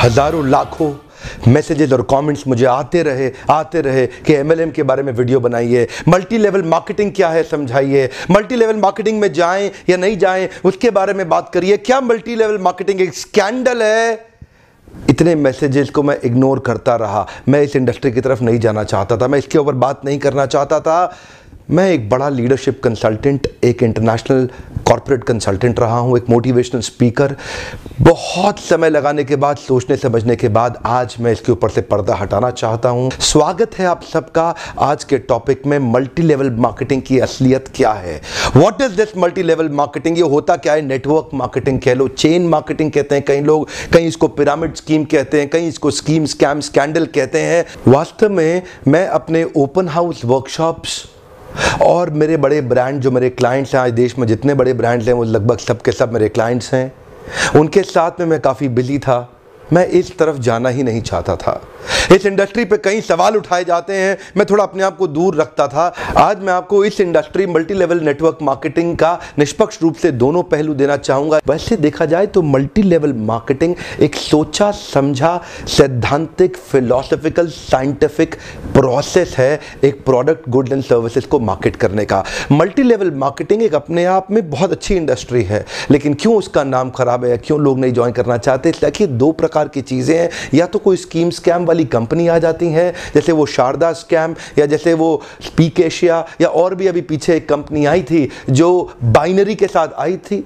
हजारों लाखों मैसेजेस और कमेंट्स मुझे आते रहे कि एमएलएम के बारे में वीडियो बनाइए, मल्टी लेवल मार्केटिंग क्या है समझाइए, मल्टी लेवल मार्केटिंग में जाएं या नहीं जाएं उसके बारे में बात करिए, क्या मल्टी लेवल मार्केटिंग एक स्कैंडल है। इतने मैसेजेस को मैं इग्नोर करता रहा। मैं इस इंडस्ट्री की तरफ नहीं जाना चाहता था, मैं इसके ऊपर बात नहीं करना चाहता था। मैं एक बड़ा लीडरशिप कंसल्टेंट, एक इंटरनेशनल कॉर्पोरेट कंसल्टेंट रहा हूं, एक मोटिवेशनल स्पीकर। बहुत समय लगाने के बाद, सोचने समझने के बाद आज मैं इसके ऊपर से पर्दा हटाना चाहता हूं। स्वागत है आप सबका आज के टॉपिक में, मल्टी लेवल मार्केटिंग की असलियत क्या है। What is this multi level marketing? ये होता क्या है? नेटवर्क मार्केटिंग कह लो, चेन मार्केटिंग कहते हैं कई लोग, कहीं इसको पिरामिड स्कीम कहते हैं, कहीं इसको स्कीम स्कैम स्कैंडल कहते हैं। वास्तव में मैं अपने ओपन हाउस वर्कशॉप्स और मेरे बड़े ब्रांड जो मेरे क्लाइंट्स हैं, आज देश में जितने बड़े ब्रांड्स हैं वो लगभग सब के सब मेरे क्लाइंट्स हैं, उनके साथ में मैं काफ़ी बिजी था। मैं इस तरफ जाना ही नहीं चाहता था। इस इंडस्ट्री पे कई सवाल उठाए जाते हैं, मैं थोड़ा अपने आप को दूर रखता था। आज मैं आपको इस industry multi level network marketing का निष्पक्ष रूप से दोनों पहलू देना चाहूँगा। वैसे देखा जाए तो मल्टी लेवल मार्केटिंग एक सोचा समझा सैद्धांतिक फिलोसॉफिकल साइंटिफिक प्रोसेस है एक प्रोडक्ट गुड्स एंड सर्विसेज को मार्केट करने का। मल्टी लेवल मार्केटिंग एक अपने आप में बहुत अच्छी इंडस्ट्री है, लेकिन क्यों उसका नाम खराब है, क्यों लोग नहीं ज्वाइन करना चाहते? देखिए, दो प्रकार की चीजें हैं। या तो कोई स्कीम स्कैम वाली कंपनी आ जाती है, जैसे वो शारदा स्कैम या जैसे वो स्पीक एशिया, या और भी अभी पीछे एक कंपनी आई थी जो बाइनरी के साथ आई थी,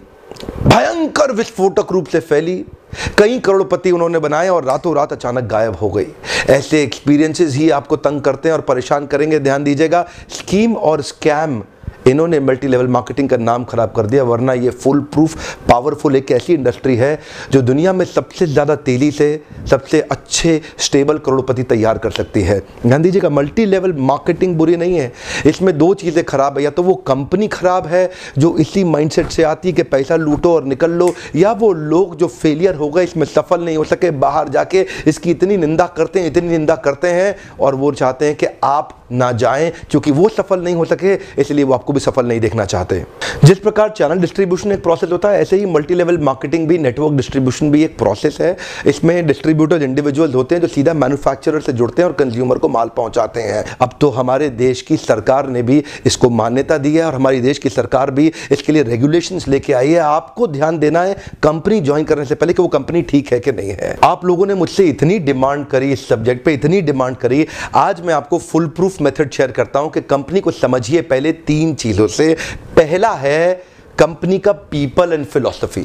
भयंकर विस्फोटक रूप से फैली, कई करोड़पति उन्होंने बनाए और रातों रात अचानक गायब हो गई। ऐसे एक्सपीरियंसेस ही आपको तंग करते हैं और परेशान करेंगे। ध्यान दीजिएगा, स्कीम और स्कैम इन्होंने मल्टी लेवल मार्केटिंग का नाम खराब कर दिया, वरना ये फुल प्रूफ पावरफुल एक ऐसी इंडस्ट्री है जो दुनिया में सबसे ज़्यादा तेजी से सबसे अच्छे स्टेबल करोड़पति तैयार कर सकती है। ध्यान दीजिएगा, मल्टी लेवल मार्केटिंग बुरी नहीं है, इसमें दो चीज़ें खराब है। या तो वो कंपनी खराब है जो इसी माइंडसेट से आती है कि पैसा लूटो और निकल लो, या वो लोग जो फेलियर हो गए, इसमें सफल नहीं हो सके, बाहर जाके इसकी इतनी निंदा करते हैं और वो चाहते हैं कि आप ना जाएं, क्योंकि वो सफल नहीं हो सके इसलिए वो आपको भी सफल नहीं देखना चाहते। जिस प्रकार चैनल डिस्ट्रीब्यूशन एक प्रोसेस होता है, ऐसे ही मल्टी लेवल मार्केटिंग भी, नेटवर्क डिस्ट्रीब्यूशन भी एक प्रोसेस है। इसमें डिस्ट्रीब्यूटर्स इंडिविजुअल्स होते हैं जो सीधा मैन्युफैक्चरर से जुड़ते हैं और कंज्यूमर को माल पहुंचाते हैं। अब तो हमारे देश की सरकार ने भी इसको मान्यता दी है और हमारी देश की सरकार भी इसके लिए रेगुलेशंस लेके आई है। आपको ध्यान देना है कंपनी ज्वाइन करने से पहले कि वो कंपनी ठीक है कि नहीं है। आप लोगों ने मुझसे इतनी डिमांड करी इस सब्जेक्ट पे, इतनी डिमांड करी, आज मैं आपको फुल प्रूफ मेथड शेयर करता हूं कि कंपनी को समझिए पहले तीन चीजों से। पहला है कंपनी का पीपल एंड फिलॉसफी।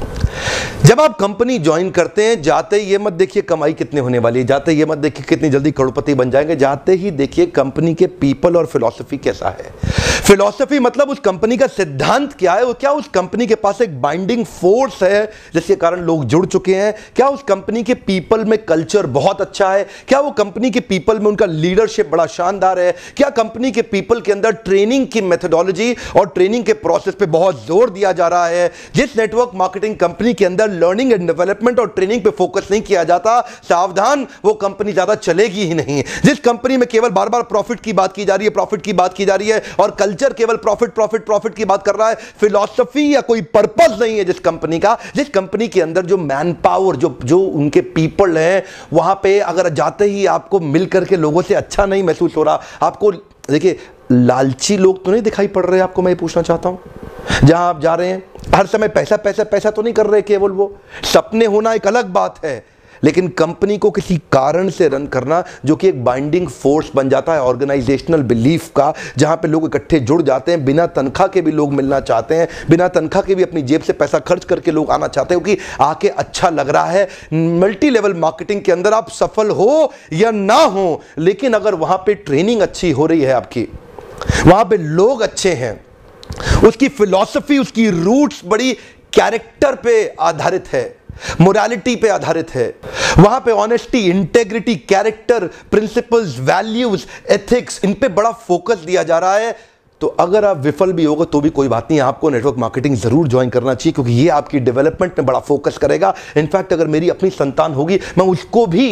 जब आप कंपनी ज्वाइन करते हैं, जाते ही ये मत देखिए कमाई कितनी होने वाली है, जाते ही ये मत देखिए कितनी जल्दी करोड़पति बन जाएंगे, जाते ही देखिए कंपनी के पीपल और फिलॉसफी कैसा है। फिलॉसफी मतलब उस कंपनी का सिद्धांत क्या है, वो क्या उस कंपनी के पास एक बाइंडिंग फोर्स है जिसके कारण लोग जुड़ चुके हैं, क्या उस कंपनी के पीपल में कल्चर बहुत अच्छा है, क्या वो कंपनी के पीपल में उनका लीडरशिप बड़ा शानदार है, क्या कंपनी के पीपल के अंदर ट्रेनिंग की मेथोडोलॉजी और ट्रेनिंग के प्रोसेस पे बहुत जोर दिया जा रहा है। जिस नेटवर्क मार्केटिंग कंपनी के अंदर लर्निंग एंड डेवलपमेंट और ट्रेनिंग पे फोकस नहीं किया जाता, सावधान, वो कंपनी ज्यादा चलेगी ही नहीं। जिस कंपनी में केवल बार बार प्रॉफिट की बात की जा रही है, प्रॉफिट की बात की जा रही है और कल्चर केवल प्रॉफिट प्रॉफिट प्रॉफिट की बात कर रहा है, फिलॉसफी या कोई पर्पस नहीं है जिस कंपनी का, जिस कंपनी के अंदर जो मैन पावर, जो उनके पीपल हैं, वहां पे अगर जाते ही आपको मिलकर के लोगों से अच्छा नहीं महसूस हो रहा, आपको देखिए लालची लोग तो नहीं दिखाई पड़ रहे आपको, मैं पूछना चाहता हूं, जहां आप जा रहे हैं हर समय पैसा पैसा पैसा तो नहीं कर रहे केवल, वो सपने होना एक अलग बात है, लेकिन कंपनी को किसी कारण से रन करना जो कि एक बाइंडिंग फोर्स बन जाता है ऑर्गेनाइजेशनल बिलीफ का, जहां पे लोग इकट्ठे जुड़ जाते हैं, बिना तनख्वाह के भी लोग मिलना चाहते हैं, बिना तनख्वाह के भी अपनी जेब से पैसा खर्च करके लोग आना चाहते हैं क्योंकि आके अच्छा लग रहा है। मल्टी लेवल मार्केटिंग के अंदर आप सफल हो या ना हो, लेकिन अगर वहां पे ट्रेनिंग अच्छी हो रही है आपकी, वहां पे लोग अच्छे हैं, उसकी फिलॉसफी, उसकी रूट्स बड़ी कैरेक्टर पे आधारित है, मोरालिटी पे आधारित है, वहां पे honesty, integrity, character, principles, values, ethics, इन पे बड़ा फोकस दिया जा रहा है, तो अगर आप विफल भी होगा तो भी कोई बात नहीं, आपको नेटवर्क मार्केटिंग जरूर ज्वाइन करना चाहिए क्योंकि ये आपकी डेवलपमेंट में बड़ा फोकस करेगा। इनफैक्ट अगर मेरी अपनी संतान होगी, मैं उसको भी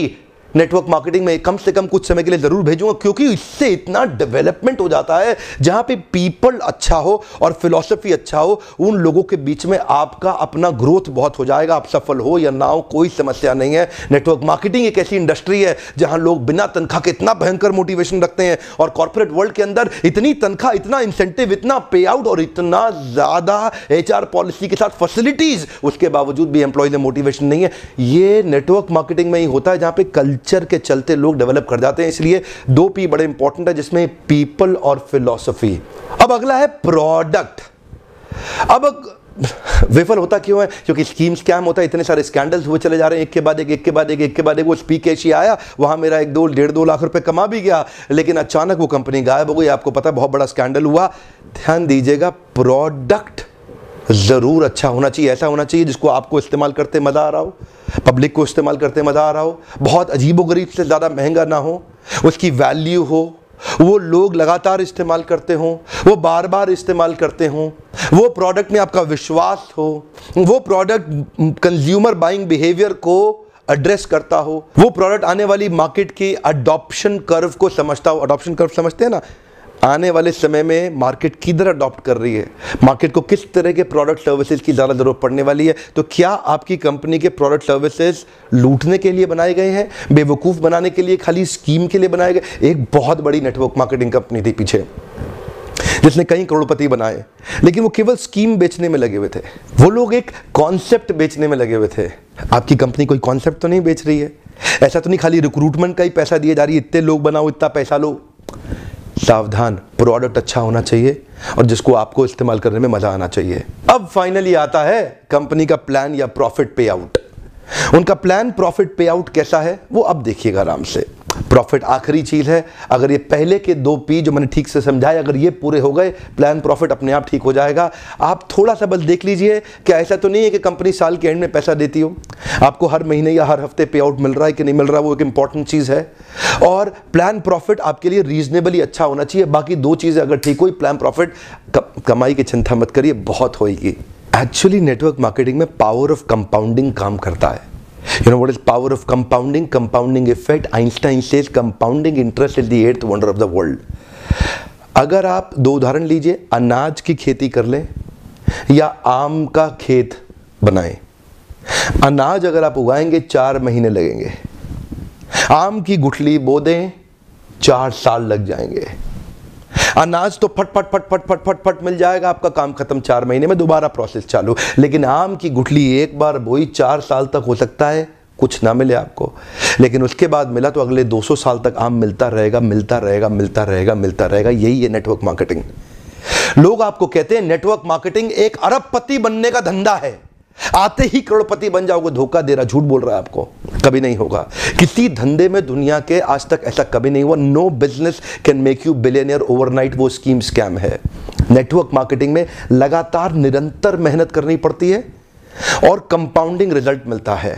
नेटवर्क मार्केटिंग में कम से कम कुछ समय के लिए जरूर भेजूंगा, क्योंकि इससे इतना डेवलपमेंट हो जाता है। जहां पे पीपल अच्छा हो और फिलॉसफी अच्छा हो, उन लोगों के बीच में आपका अपना ग्रोथ बहुत हो जाएगा। आप सफल हो या ना हो, कोई समस्या नहीं है। नेटवर्क मार्केटिंग एक ऐसी इंडस्ट्री है जहां लोग बिना तनख्वाह के इतना भयंकर मोटिवेशन रखते हैं, और कॉर्पोरेट वर्ल्ड के अंदर इतनी तनख्वाह, इतना इंसेंटिव, इतना पे आउट और इतना ज्यादा एचआर पॉलिसी के साथ फैसिलिटीज, उसके बावजूद भी एम्प्लॉयज में मोटिवेशन नहीं है। ये नेटवर्क मार्केटिंग में ही होता है, जहां पे कल्चर के चलते लोग डेवलप कर जाते हैं। इसलिए 2 P बड़े इंपॉर्टेंट है, जिसमें पीपल और फिलॉसफी। अब अगला है प्रोडक्ट। अब विफल होता क्यों है? क्योंकि स्कीम स्कैम होता है, इतने सारे स्कैंडल्स हुए चले जा रहे हैं, एक के बाद एक, एक के बाद एक, एक के बाद एक। वो स्पीक एशिया आया, वहां मेरा 1-2 लाख रुपए कमा भी गया, लेकिन अचानक वो कंपनी गायब हो गई। आपको पता है, बहुत बड़ा स्कैंडल हुआ। ध्यान दीजिएगा, प्रोडक्ट जरूर अच्छा होना चाहिए। ऐसा होना चाहिए जिसको आपको इस्तेमाल करते मजा आ रहा हो, पब्लिक को इस्तेमाल करते मजा आ रहा हो, बहुत अजीबोगरीब से ज्यादा महंगा ना हो, उसकी वैल्यू हो, वो लोग लगातार इस्तेमाल करते हों, वो बार बार इस्तेमाल करते हों, वो प्रोडक्ट में आपका विश्वास हो, वो प्रोडक्ट कंज्यूमर बाइंग बिहेवियर को एड्रेस करता हो, वो प्रोडक्ट आने वाली मार्केट की अडॉप्शन कर्व को समझता हो। अडॉप्शन कर्व समझते हैं ना? आने वाले समय में मार्केट किधर अडॉप्ट कर रही है, मार्केट को किस तरह के प्रोडक्ट सर्विसेज की ज़्यादा ज़रूरत पड़ने वाली है। तो क्या आपकी कंपनी के प्रोडक्ट सर्विसेज लूटने के लिए बनाए गए हैं, बेवकूफ़ बनाने के लिए, खाली स्कीम के लिए बनाए गए? एक बहुत बड़ी नेटवर्क मार्केटिंग कंपनी थी पीछे, जिसने कई करोड़पति बनाए, लेकिन वो केवल स्कीम बेचने में लगे हुए थे। वो लोग एक कॉन्सेप्ट बेचने में लगे हुए थे। आपकी कंपनी कोई कॉन्सेप्ट तो नहीं बेच रही है, ऐसा तो नहीं खाली रिक्रूटमेंट का ही पैसा दिए जा रही है, इतने लोग बनाओ, इतना पैसा लो। सावधान, प्रोडक्ट अच्छा होना चाहिए और जिसको आपको इस्तेमाल करने में मजा आना चाहिए। अब फाइनली आता है कंपनी का प्लान या प्रॉफिट पे आउट। उनका प्लान प्रॉफिट पे आउट कैसा है वो अब देखिएगा आराम से। प्रॉफिट आखिरी चीज है। अगर ये पहले के 2 P जो मैंने ठीक से समझाए, अगर ये पूरे हो गए, प्लान प्रॉफिट अपने आप ठीक हो जाएगा। आप थोड़ा सा बस देख लीजिए कि ऐसा तो नहीं है कि कंपनी साल के एंड में पैसा देती हो, आपको हर महीने या हर हफ्ते पे आउट मिल रहा है कि नहीं मिल रहा, वो एक इंपॉर्टेंट चीज है। और प्लान प्रॉफिट आपके लिए रीजनेबली अच्छा होना चाहिए। बाकी 2 चीजें अगर ठीक हुई, प्लान प्रॉफिट, कमाई की चिंता मत करिए, बहुत होगी। एक्चुअली नेटवर्क मार्केटिंग में पावर ऑफ कंपाउंडिंग काम करता है। You know what is power of compounding? Compounding effect. Einstein says compounding interest is the 8th wonder of the world. अगर आप 2 उदाहरण लीजिए, अनाज की खेती कर लें या आम का खेत बनाएं। अनाज अगर आप उगाएंगे 4 महीने लगेंगे, आम की गुठली बो दें 4 साल लग जाएंगे। अनाज तो फट फट फट फट फट फट फट मिल जाएगा, आपका काम खत्म, 4 महीने में दोबारा प्रोसेस चालू। लेकिन आम की गुठली एक बार बोई 4 साल तक हो सकता है कुछ ना मिले आपको, लेकिन उसके बाद मिला तो अगले 200 साल तक आम मिलता रहेगा, मिलता रहेगा, मिलता रहेगा, मिलता रहेगा। यही है नेटवर्क मार्केटिंग। लोग आपको कहते हैं नेटवर्क मार्केटिंग एक अरबपति बनने का धंधा है, आते ही करोड़पति बन जाओगे। धोखा दे रहा, झूठ बोल रहा है आपको, कभी नहीं होगा। किसी धंधे में दुनिया के आज तक ऐसा कभी नहीं हुआ। No business can make you billionaire overnight, वो स्कीम स्कैम है। नेटवर्क मार्केटिंग में लगातार निरंतर मेहनत करनी पड़ती है और कंपाउंडिंग रिजल्ट मिलता है।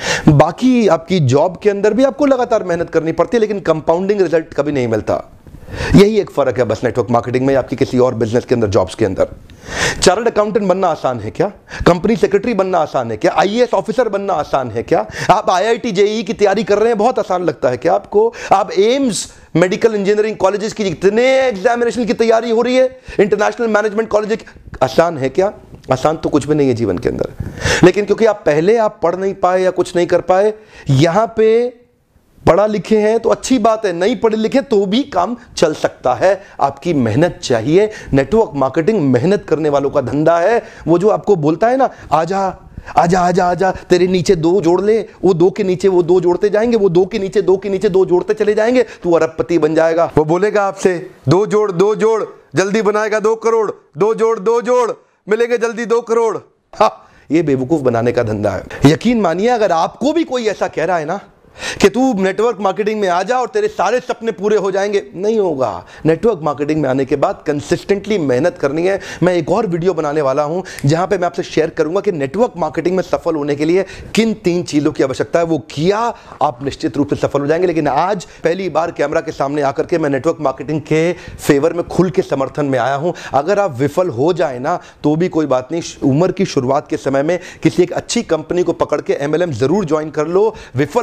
बाकी आपकी जॉब के अंदर भी आपको लगातार मेहनत करनी पड़ती है, लेकिन कंपाउंडिंग रिजल्ट कभी नहीं मिलता। यही एक फर्क है बस नेटवर्क मार्केटिंग में आपकी किसी और बिजनेस के अंदर, जॉब्स के अंदर। चार्टर्ड अकाउंटेंट बनना आसान है क्या? कंपनी सेक्रेटरी बनना आसान है क्या? आईएएस ऑफिसर बनना आसान है क्या? आप आईआईटी जेईई की तैयारी कर रहे हैं, बहुत आसान लगता है क्या आपको? आप एम्स मेडिकल इंजीनियरिंग कॉलेजेस की जितने एग्जामिनेशन की तैयारी हो रही है, इंटरनेशनल मैनेजमेंट कॉलेज, आसान है क्या? आसान तो कुछ भी नहीं है जीवन के अंदर। लेकिन क्योंकि आप पहले पढ़ नहीं पाए या कुछ नहीं कर पाए, यहां पे पढ़ा लिखे हैं तो अच्छी बात है, नहीं पढ़े लिखे तो भी काम चल सकता है। आपकी मेहनत चाहिए। नेटवर्क मार्केटिंग मेहनत करने वालों का धंधा है। वो जो आपको बोलता है ना, आजा आजा आजा आजा, तेरे नीचे 2 जोड़ ले, वो 2 के नीचे वो 2 जोड़ते जाएंगे, वो 2 के नीचे 2 के नीचे 2 जोड़ते चले जाएंगे, तू अरबपति बन जाएगा। वो बोलेगा आपसे 2 जोड़ 2 जोड़, जल्दी बनाएगा 2 करोड़, 2 जोड़ 2 जोड़, मिलेंगे जल्दी 2 करोड़। हाँ, ये बेवकूफ बनाने का धंधा है। यकीन मानिए, अगर आपको भी कोई ऐसा कह रहा है ना कि तू नेटवर्क मार्केटिंग में आ जा और तेरे सारे सपने पूरे हो जाएंगे, नहीं होगा। नेटवर्क मार्केटिंग में आने के बाद कंसिस्टेंटली मेहनत करनी है। मैं एक और वीडियो बनाने वाला हूं जहां पे मैं आपसे शेयर करूंगा कि नेटवर्क मार्केटिंग में सफल होने के लिए किन 3 चीजों की आवश्यकता है। वो किया, आप निश्चित रूप से सफल हो जाएंगे। लेकिन आज पहली बार कैमरा के सामने आकर के मैं नेटवर्क मार्केटिंग के फेवर में खुल के समर्थन में आया हूं। अगर आप विफल हो जाए ना तो भी कोई बात नहीं, उम्र की शुरुआत के समय में किसी एक अच्छी कंपनी को पकड़ के MLM जरूर ज्वाइन कर लो। विफल होने में भी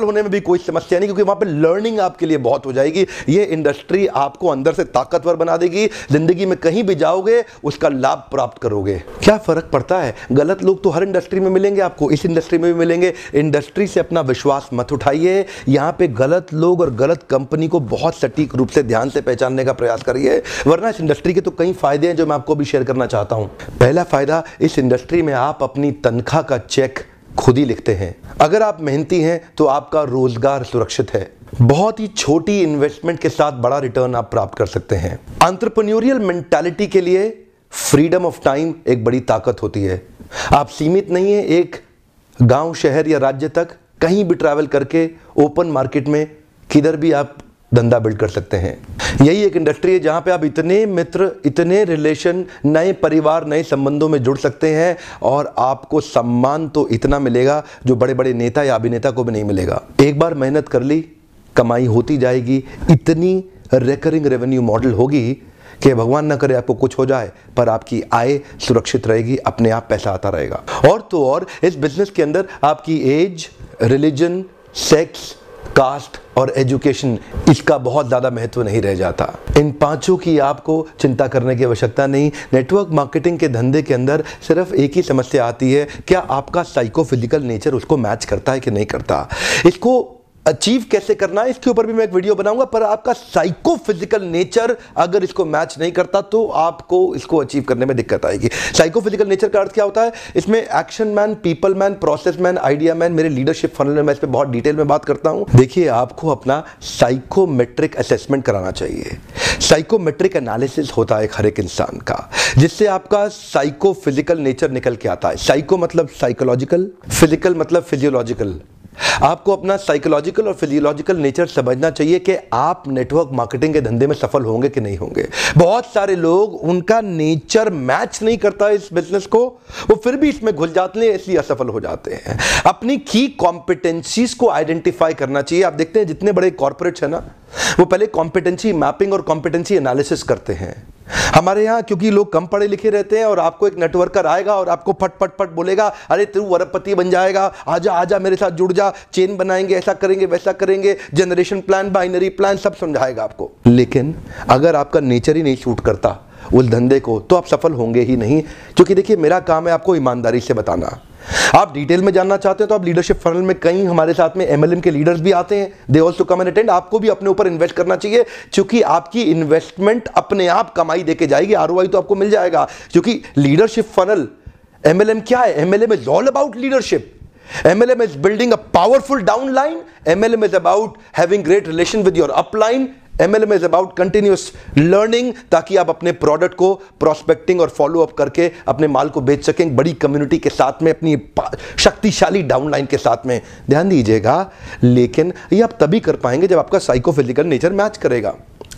कोई समस्या नहीं, क्योंकि वहां पे लर्निंग आपके लिए बहुत हो जाएगी। ये इंडस्ट्री आपको अंदर से ताकतवर बना देगी, जिंदगी में कहीं भी जाओगे उसका लाभ प्राप्त करोगे। क्या फर्क पड़ता है, गलत लोग तो हर इंडस्ट्री में मिलेंगे आपको, इस इंडस्ट्री में भी मिलेंगे। इंडस्ट्री से अपना विश्वास मत उठाइए, यहां पे गलत लोग और गलत कंपनी को बहुत सटीक रूप से ध्यान से पहचानने का प्रयास करिए, वरना इस इंडस्ट्री के तो कई फायदे हैं जो मैं आपको भी शेयर करना चाहता हूं। पहला फायदा, इस इंडस्ट्री में आप अपनी तनख्वाह का चेक खुद ही लिखते हैं। अगर आप मेहनती हैं तो आपका रोजगार सुरक्षित है। बहुत ही छोटी इन्वेस्टमेंट के साथ बड़ा रिटर्न आप प्राप्त कर सकते हैं। एंटरप्रेन्योरियल मेंटालिटी के लिए फ्रीडम ऑफ टाइम एक बड़ी ताकत होती है। आप सीमित नहीं है एक गांव, शहर या राज्य तक, कहीं भी ट्रैवल करके ओपन मार्केट में किधर भी आप धंधा बिल्ड कर सकते हैं। यही एक इंडस्ट्री है जहां पे आप इतने मित्र, इतने रिलेशन, नए परिवार, नए संबंधों में जुड़ सकते हैं और आपको सम्मान तो इतना मिलेगा जो बड़े बड़े नेता या अभिनेता को भी नहीं मिलेगा। एक बार मेहनत कर ली, कमाई होती जाएगी। इतनी रिकरिंग रेवेन्यू मॉडल होगी कि भगवान ना करे आपको कुछ हो जाए, पर आपकी आय सुरक्षित रहेगी, अपने आप पैसा आता रहेगा। और तो और इस बिजनेस के अंदर आपकी एज, रिलीजन, सेक्स, कास्ट और एजुकेशन, इसका बहुत ज्यादा महत्व नहीं रह जाता। इन पांचों की आपको चिंता करने की आवश्यकता नहीं। नेटवर्क मार्केटिंग के धंधे के अंदर सिर्फ एक ही समस्या आती है, क्या आपका साइकोफिजिकल नेचर उसको मैच करता है कि नहीं करता। इसको अचीव कैसे करना है इसके ऊपर भी मैं एक वीडियो बनाऊंगा, पर आपका साइकोफिजिकल नेचर अगर इसको मैच नहीं करता तो आपको इसको अचीव करने में दिक्कत आएगी। साइकोफिजिकल नेचर का अर्थ क्या होता है, इसमें action man, people man, process man, idea man, मेरे लीडरशिप फनल में मैं इस पर बहुत डिटेल में बात करता हूं। देखिए, आपको अपना साइकोमेट्रिक असेसमेंट कराना चाहिए। साइकोमेट्रिक एनालिसिस होता है हर एक इंसान का, जिससे आपका साइकोफिजिकल नेचर निकल के आता है। साइको मतलब साइकोलॉजिकल, फिजिकल मतलब फिजियोलॉजिकल। आपको अपना साइकोलॉजिकल और फिजियोलॉजिकल नेचर समझना चाहिए कि आप नेटवर्क मार्केटिंग के धंधे में सफल होंगे कि नहीं होंगे। बहुत सारे लोग, उनका नेचर मैच नहीं करता इस बिजनेस को, वो फिर भी इसमें घुल जाते हैं, इसलिए असफल हो जाते हैं। अपनी की कॉम्पिटेंसीज को आइडेंटिफाई करना चाहिए। आप देखते हैं जितने बड़े कॉर्पोरेट्स हैं ना, वो पहले कॉम्पिटेंसी मैपिंग और कॉम्पिटेंसी एनालिसिस करते हैं। हमारे यहाँ क्योंकि लोग कम पढ़े लिखे रहते हैं और आपको एक नेटवर्कर आएगा और आपको फट फट फट बोलेगा, अरे तू अरबपति बन जाएगा, आजा आजा मेरे साथ जुड़ जा, चेन बनाएंगे, ऐसा करेंगे वैसा करेंगे, जनरेशन प्लान, बाइनरी प्लान, सब समझाएगा आपको। लेकिन अगर आपका नेचर ही नहीं सूट करता उस धंधे को, तो आप सफल होंगे ही नहीं। क्योंकि देखिए, मेरा काम है आपको ईमानदारी से बताना। आप डिटेल में जानना चाहते हो तो आप लीडरशिप फनल में कई हमारे साथ में एमएलएम के लीडर्स भी आते हैं, they also come and attend. आपको भी अपने ऊपर इन्वेस्ट करना चाहिए, क्योंकि आपकी इन्वेस्टमेंट अपने आप कमाई देके जाएगी, आरओआई तो आपको मिल जाएगा। क्योंकि लीडरशिप फनल, एमएलएम क्या है, MLM is all about leadership. MLM is building a powerful downline. MLM is about having great relation with your upline. MLM is about continuous learning, ताकि आप अपने प्रोडक्ट को प्रोस्पेक्टिंग और फॉलो अप करके अपने माल को बेच सकें बड़ी कम्युनिटी के साथ में, अपनी शक्तिशाली डाउनलाइन के साथ में। ध्यान दीजिएगा, लेकिन ये आप तभी कर पाएंगे जब आपका साइकोफिजिकल नेचर मैच करेगा।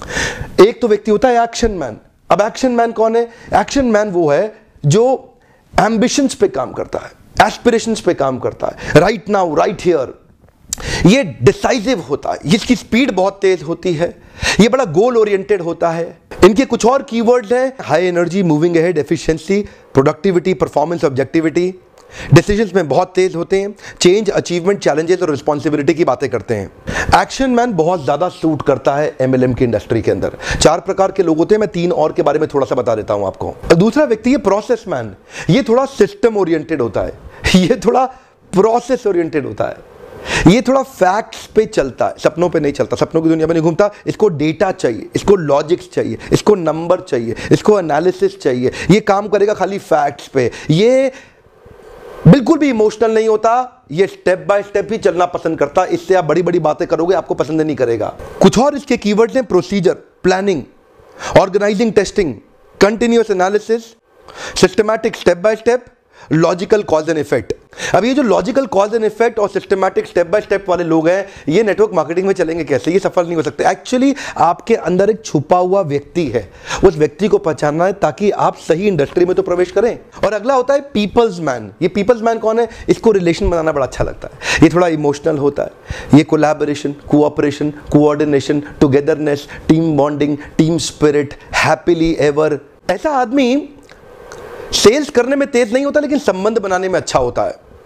एक तो व्यक्ति होता है एक्शन मैन। अब एक्शन मैन कौन है? एक्शन मैन वो है जो एम्बिशंस पे काम करता है, एस्पिरेशंस पे काम करता है, राइट नाउ, राइट हियर। ये डिसाइसिव होता है, इसकी स्पीड बहुत तेज होती है, ये बड़ा गोल ओरिएंटेड होता है। इनके कुछ और कीवर्ड्स हैं, high energy, moving ahead, efficiency, productivity, performance, objectivity. Decisions में बहुत तेज होते हैं, चेंज, अचीवमेंट, चैलेंजेस और रिस्पॉन्सिबिलिटी की बातें करते हैं। एक्शन मैन बहुत ज्यादा सूट करता है एमएलएम की इंडस्ट्री के अंदर। 4 प्रकार के लोग होते हैं, मैं 3 और के बारे में थोड़ा सा बता देता हूं आपको। दूसरा व्यक्ति है प्रोसेस मैन। ये थोड़ा सिस्टम ओरिएंटेड होता है, ये थोड़ा प्रोसेस ओरिएंटेड होता है, ये थोड़ा फैक्ट्स पे चलता है, सपनों पे नहीं चलता, सपनों की दुनिया में नहीं घूमता। इसको डेटा चाहिए, इसको लॉजिक्स चाहिए, इसको नंबर चाहिए, इसको एनालिसिस चाहिए। ये काम करेगा खाली फैक्ट्स पे, ये बिल्कुल भी इमोशनल नहीं होता, ये स्टेप बाय स्टेप ही चलना पसंद करता। इससे आप बड़ी बड़ी बातें करोगे, आपको पसंद नहीं करेगा। कुछ और इसके कीवर्ड्स हैं, procedure, planning, organising, testing, continuous analysis, systematic step by step, logical cause and effect. अब ये जो लॉजिकल कॉज एंड इफेक्ट और सिस्टमैटिक स्टेप बाय स्टेप वाले लोग हैं, ये नेटवर्क मार्केटिंग में चलेंगे कैसे? ये सफल नहीं हो सकते। एक्चुअली आपके अंदर एक छुपा हुआ व्यक्ति है, उस व्यक्ति को पहचानना है ताकि आप सही इंडस्ट्री में तो प्रवेश करें। और अगला होता है पीपल्स मैन। ये पीपल्स मैन कौन है? इसको रिलेशन बनाना बड़ा अच्छा लगता है, ये थोड़ा इमोशनल होता है, ये collaboration, cooperation, coordination, togetherness, team bonding, team spirit, happily ever. ऐसा आदमी सेल्स करने में तेज नहीं होता, लेकिन संबंध बनाने में अच्छा होता है।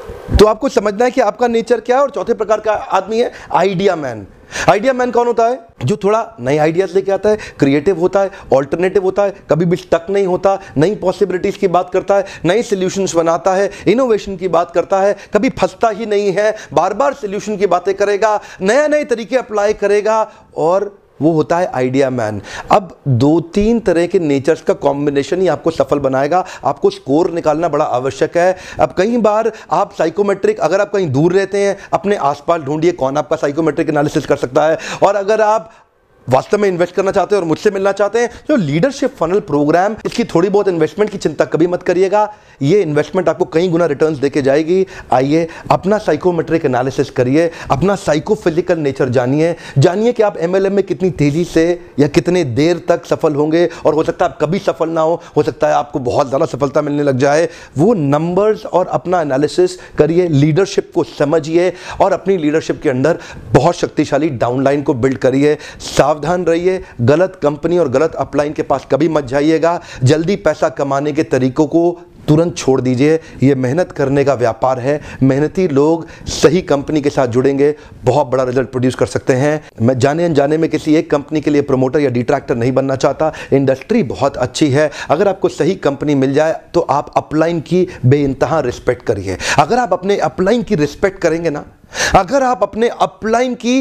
तो आपको समझना है कि आपका नेचर क्या है। और चौथे प्रकार का आदमी है आइडिया मैन। आइडिया मैन कौन होता है? जो थोड़ा नए आइडियाज लेके आता है, क्रिएटिव होता है, ऑल्टरनेटिव होता है, कभी भी स्टक नहीं होता, नई पॉसिबिलिटीज की बात करता है, नए सॉल्यूशंस बनाता है, इनोवेशन की बात करता है, कभी फंसता ही नहीं है, बार बार सॉल्यूशन की बातें करेगा, नए नए तरीके अप्लाई करेगा, और वो होता है आइडिया मैन। अब 2-3 तरह के नेचर्स का कॉम्बिनेशन ही आपको सफल बनाएगा। आपको स्कोर निकालना बड़ा आवश्यक है। अब कई बार आप साइकोमेट्रिक, अगर आप कहीं दूर रहते हैं, अपने आसपास ढूंढिए कौन आपका साइकोमेट्रिक एनालिसिस कर सकता है। और अगर आप वास्तव में इन्वेस्ट करना चाहते हैं और मुझसे मिलना चाहते हैं, तो लीडरशिप फनल प्रोग्राम, इसकी थोड़ी बहुत इन्वेस्टमेंट की चिंता कभी मत करिएगा। ये इन्वेस्टमेंट आपको कई गुना रिटर्न्स देके जाएगी। आइए अपना साइकोमेट्रिक एनालिसिस करिए, अपना साइकोफिजिकल नेचर जानिए कि आप एमएलएम में कितनी तेजी से या कितने देर तक सफल होंगे। और हो सकता है आप कभी सफल ना हो सकता है आपको बहुत ज़्यादा सफलता मिलने लग जाए। वो नंबर्स और अपना एनालिसिस करिए, लीडरशिप को समझिए और अपनी लीडरशिप के अंदर बहुत शक्तिशाली डाउनलाइन को बिल्ड करिए। सावधान रहिए, गलत कंपनी और गलत अपलाइन के पास कभी मत जाइएगा। जल्दी पैसा कमाने के तरीकों को तुरंत छोड़ दीजिए। ये मेहनत करने का व्यापार है। मेहनती लोग सही कंपनी के साथ जुड़ेंगे, बहुत बड़ा रिजल्ट प्रोड्यूस कर सकते हैं। मैं जाने अनजाने में किसी एक कंपनी के लिए प्रमोटर या डिट्रैक्टर नहीं बनना चाहता। इंडस्ट्री बहुत अच्छी है। अगर आपको सही कंपनी मिल जाए तो आप अपलाइन की बेइंतहा रिस्पेक्ट करिए। अगर आप अपने अपलाइन की रिस्पेक्ट करेंगे ना, अगर आप अपने अपलाइन की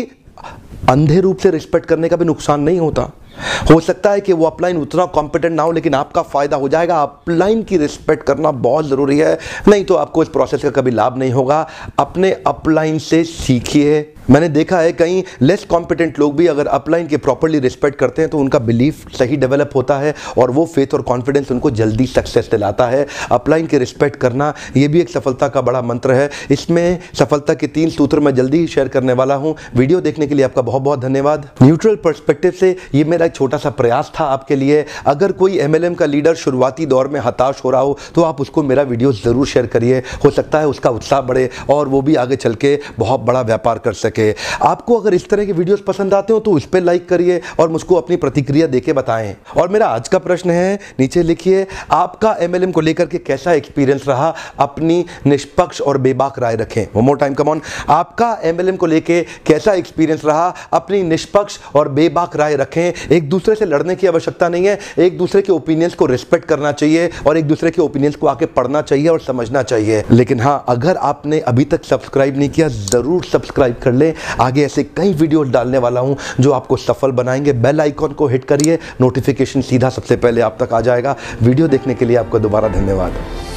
अंधे रूप से रिस्पेक्ट करने का भी नुकसान नहीं होता। हो सकता है कि वो अपलाइन उतना कॉम्पिटेंट ना हो, लेकिन आपका फायदा हो जाएगा। अपलाइन की रिस्पेक्ट करना बहुत जरूरी है, नहीं तो आपको इस प्रोसेस का कभी लाभ नहीं होगा। अपने अपलाइन से सीखिए। मैंने देखा है कई लेस कॉम्पिटेंट लोग भी अगर अपलाइन की प्रॉपर्ली रिस्पेक्ट करते हैं तो उनका बिलीफ सही डेवलप होता है और वो फेथ और कॉन्फिडेंस उनको जल्दी सक्सेस दिलाता है। अपलाइन की रिस्पेक्ट करना ये भी एक सफलता का बड़ा मंत्र है। इसमें सफलता के 3 सूत्र मैं जल्दी ही शेयर करने वाला हूं। वीडियो देखने के लिए आपका बहुत बहुत धन्यवाद। न्यूट्रल पर्सपेक्टिव से ये मेरा एक छोटा सा प्रयास था आपके लिए। अगर कोई एमएलएम का लीडर शुरुआती दौर में हताश हो रहा हो तो आप उसको मेरा वीडियो जरूर शेयर करिए। हो सकता है उसका उत्साह बढ़े और वो भी आगे चल के बहुत बड़ा व्यापार कर सके। आपको अगर इस तरह के वीडियोस पसंद आते हो तो उस पर लाइक करिए और मुझको अपनी प्रतिक्रिया देके बताएं। और मेरा आज का प्रश्न है, नीचे लिखिए, आपका एमएलएम को लेकर के कैसा एक्सपीरियंस रहा? अपनी निष्पक्ष और बेबाक राय रखें। One more time, come on. आपका एमएलएम को लेकर कैसा एक्सपीरियंस रहा? अपनी निष्पक्ष और बेबाक राय रखें। एक दूसरे से लड़ने की आवश्यकता नहीं है। एक दूसरे के ओपिनियंस को रिस्पेक्ट करना चाहिए और एक दूसरे के ओपिनियंस को आके पढ़ना चाहिए और समझना चाहिए। लेकिन हाँ, अगर आपने अभी तक सब्सक्राइब नहीं किया, जरूर सब्सक्राइब कर लें। आगे ऐसे कई वीडियोस डालने वाला हूं जो आपको सफल बनाएंगे। बेल आइकॉन को हिट करिए, नोटिफिकेशन सीधा सबसे पहले आप तक आ जाएगा। वीडियो देखने के लिए आपका दोबारा धन्यवाद।